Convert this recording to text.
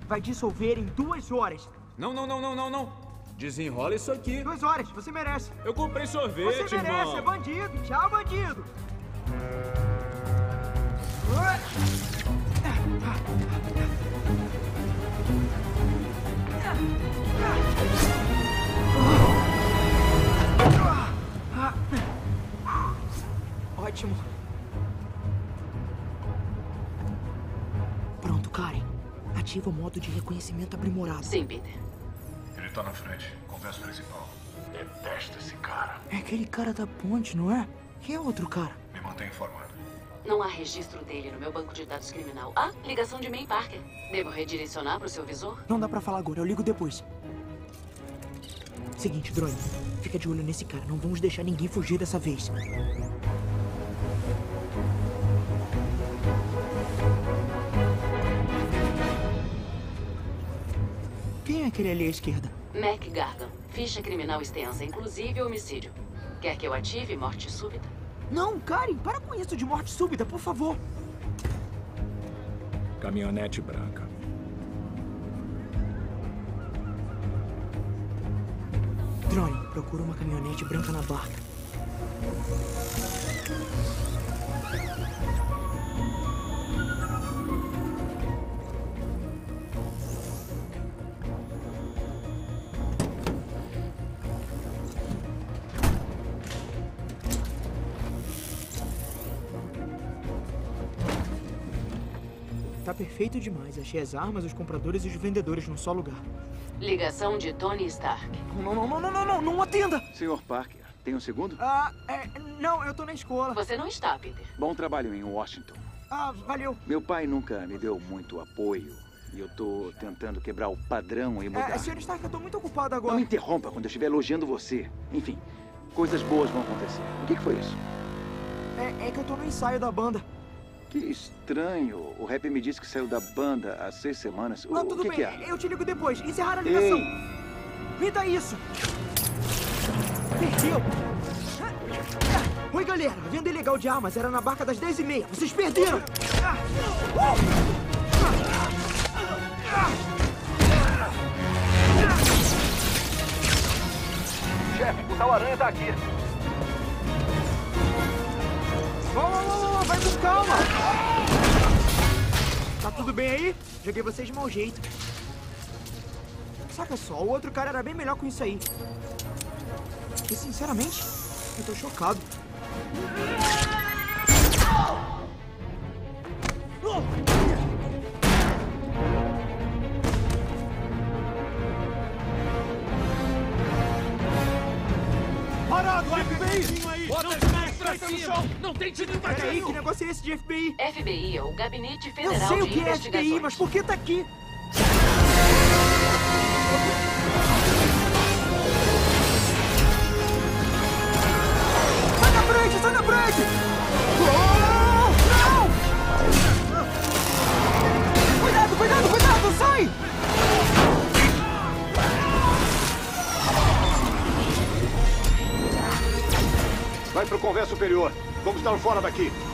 vai dissolver em 2 horas. Não. Desenrola isso aqui. 2 horas, você merece. Eu comprei sorvete, Você merece, irmão. é bandido. Tchau, bandido. Ótimo. Pronto, Karen. Ativa o modo de reconhecimento aprimorado. Sim, Peter. Ele tá na frente. Conversa principal. Detesto esse cara. É aquele cara da ponte, não é? Quem é outro cara? Me mantém informado. Não há registro dele no meu banco de dados criminal. Ah, ligação de May Parker. Devo redirecionar para o seu visor? Não dá pra falar agora, eu ligo depois. Seguinte, drone. Fica de olho nesse cara. Não vamos deixar ninguém fugir dessa vez. Quem é aquele ali à esquerda? Mac Gargan. Ficha criminal extensa, inclusive homicídio. Quer que eu ative morte súbita? Não, Karen, para com isso de morte súbita, por favor. Caminhonete branca. Drone, procura uma caminhonete branca na barca. Tá perfeito demais. Achei as armas, os compradores e os vendedores num só lugar. Ligação de Tony Stark. Não atenda! Senhor Parker, tem um segundo? Não, eu tô na escola. Você não está, Peter. Bom trabalho em Washington. Valeu. Meu pai nunca me deu muito apoio. E eu tô tentando quebrar o padrão e mudar. Senhor Stark, eu tô muito ocupado agora. Não me interrompa quando eu estiver elogiando você. Enfim, coisas boas vão acontecer. O que foi isso? É que eu tô no ensaio da banda. Que estranho. O rap me disse que saiu da banda há 6 semanas. Tudo que bem, que é? eu te ligo depois. Encerrar a ligação. Ei. Me dá isso. Perdeu. Oi, galera. A venda ilegal de armas era na barca das 10h30. Vocês perderam. Chefe, o tal aranha tá aqui. Vai com calma. Tá tudo bem aí? Joguei vocês de mau jeito. Saca só, o outro cara era bem melhor com isso aí. E sinceramente, eu tô chocado. Parado, FBI! Bota as mãos pra cima! Não tem tiro de Peraí, que negócio é esse de FBI? FBI é o Gabinete Eu Federal sei o de que é Investigações. FBI, mas por que tá aqui? Sai da frente, sai da frente! Não! Cuidado, sai! Vai pro convés superior. Vamos estar fora daqui.